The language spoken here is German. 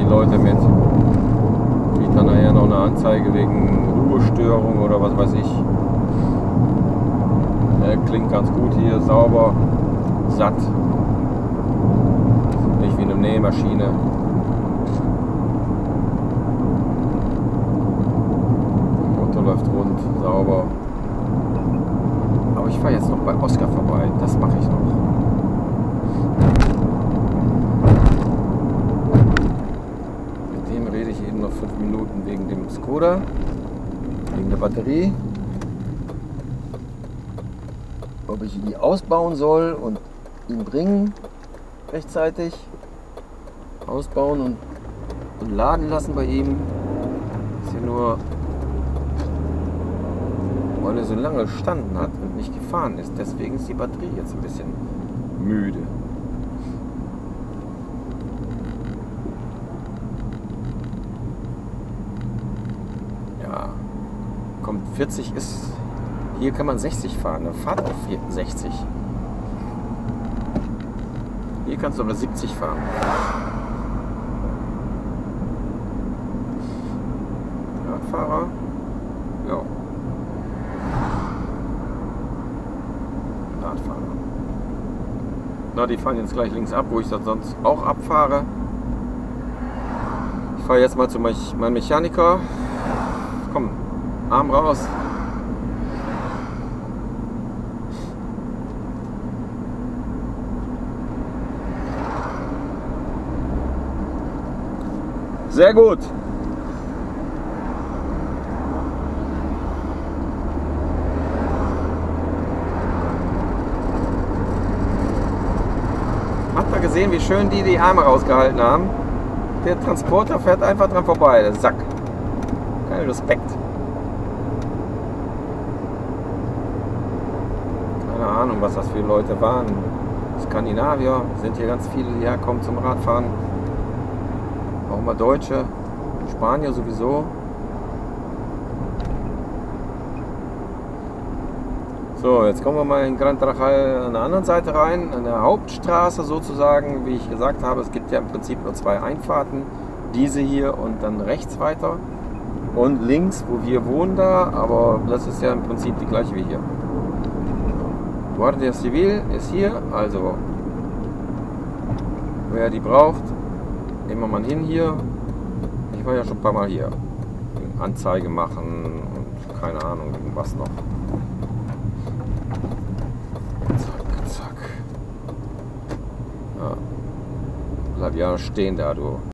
Leute mit. Kriegt dann nachher noch eine Anzeige wegen Ruhestörung oder was weiß ich. Klingt ganz gut hier, sauber, satt. Nicht wie eine Nähmaschine. Der Motor läuft rund, sauber. Aber ich fahre jetzt noch bei Oscar vorbei, das mache ich noch. Mit dem rede ich eben noch 5 Minuten wegen dem Skoda, wegen der Batterie. Ob ich die ausbauen soll und ihn bringen rechtzeitig. Ausbauen und laden lassen bei ihm. Ist ja nur, weil er so lange gestanden hat und nicht gefahren ist. Deswegen ist die Batterie jetzt ein bisschen müde. Ja, kommt 40 ist. Hier kann man 60 fahren, dann fahrt auf 60. Hier kannst du aber 70 fahren. Radfahrer, ja. Radfahrer. Na, die fahren jetzt gleich links ab, wo ich das sonst auch abfahre. Ich fahre jetzt mal zu meinem Mechaniker. Komm, Arm raus. Sehr gut. Habt ihr gesehen, wie schön die Arme rausgehalten haben? Der Transporter fährt einfach dran vorbei, der Sack. Kein Respekt. Keine Ahnung, was das für Leute waren. Skandinavier, sind hier ganz viele, die herkommen zum Radfahren. Auch mal Deutsche, Spanier sowieso. So, jetzt kommen wir mal in Gran Tarajal an der anderen Seite rein, an der Hauptstraße sozusagen. Wie ich gesagt habe, es gibt ja im Prinzip nur 2 Einfahrten. Diese hier und dann rechts weiter. Und links, wo wir wohnen da, aber das ist ja im Prinzip die gleiche wie hier. Guardia Civil ist hier, also wer die braucht, nehmen wir mal hin hier. Ich war ja schon ein paar Mal hier. Anzeige machen und keine Ahnung, irgendwas noch. Zack, zack. Ja. Bleib ja stehen da, du.